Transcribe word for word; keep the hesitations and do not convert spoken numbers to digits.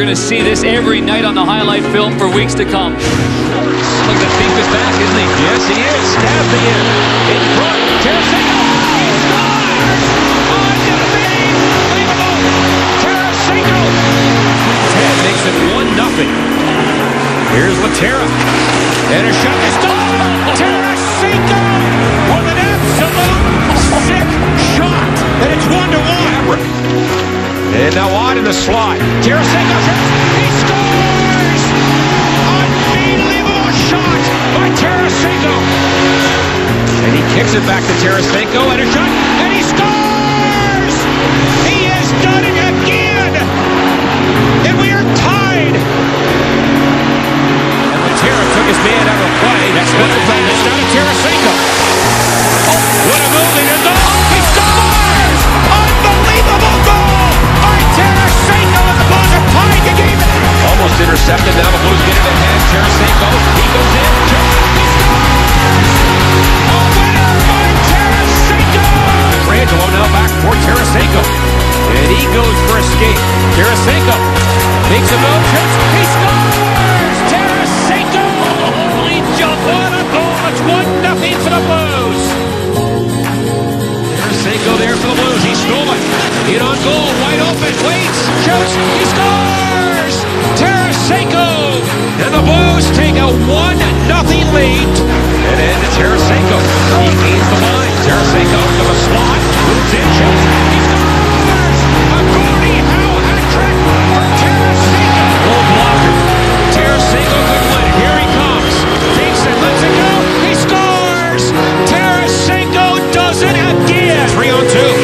going to see this every night on the highlight film for weeks to come. Look at that big good back, isn't he? Yes, he is. Stab the end. In front. Tarasenko. He scores! Unbelievable! Tarasenko. Ted makes it one nothing. Here's Latera. And a shot is gone. Tarasenko with an absolute sick shot. And it's one to one. And now on in the slot. Tarasenko. He scores! Unbelievable shot by Tarasenko. And he kicks it back to Tarasenko. And a shot. And he scores! He has done it again. And we are tied. And Latera took his man out of play. That's what the time. It's down to Tarasenko. Oh, what a move. And a goal. He scores! Unbelievable goal by Tarasenko. And the Blues are tied the game. Almost intercepted. Now the Blues get it ahead. Tarasenko. He goes in. He scores! A winner by Tarasenko. Frangelo now back for Tarasenko. And he goes for a skate. Tarasenko makes a move. He scores! Tarasenko! Holy jump on a goal. It's one nothing for the Blues. Tarasenko there for the Blues. He stole it. In on goal. Wide open. Waits. Shoots. He scores! Tarasenko! And the Blues take a one nothing lead. And then to Tarasenko. He gains the line. Tarasenko to the slot. Moves in. Shoots. He scores! A Gordie Howe hat trick for Tarasenko. Goal blocker. Tarasenko could win it. Here he comes. Takes it. Lets it go. He scores! Tarasenko does it again. Three on two.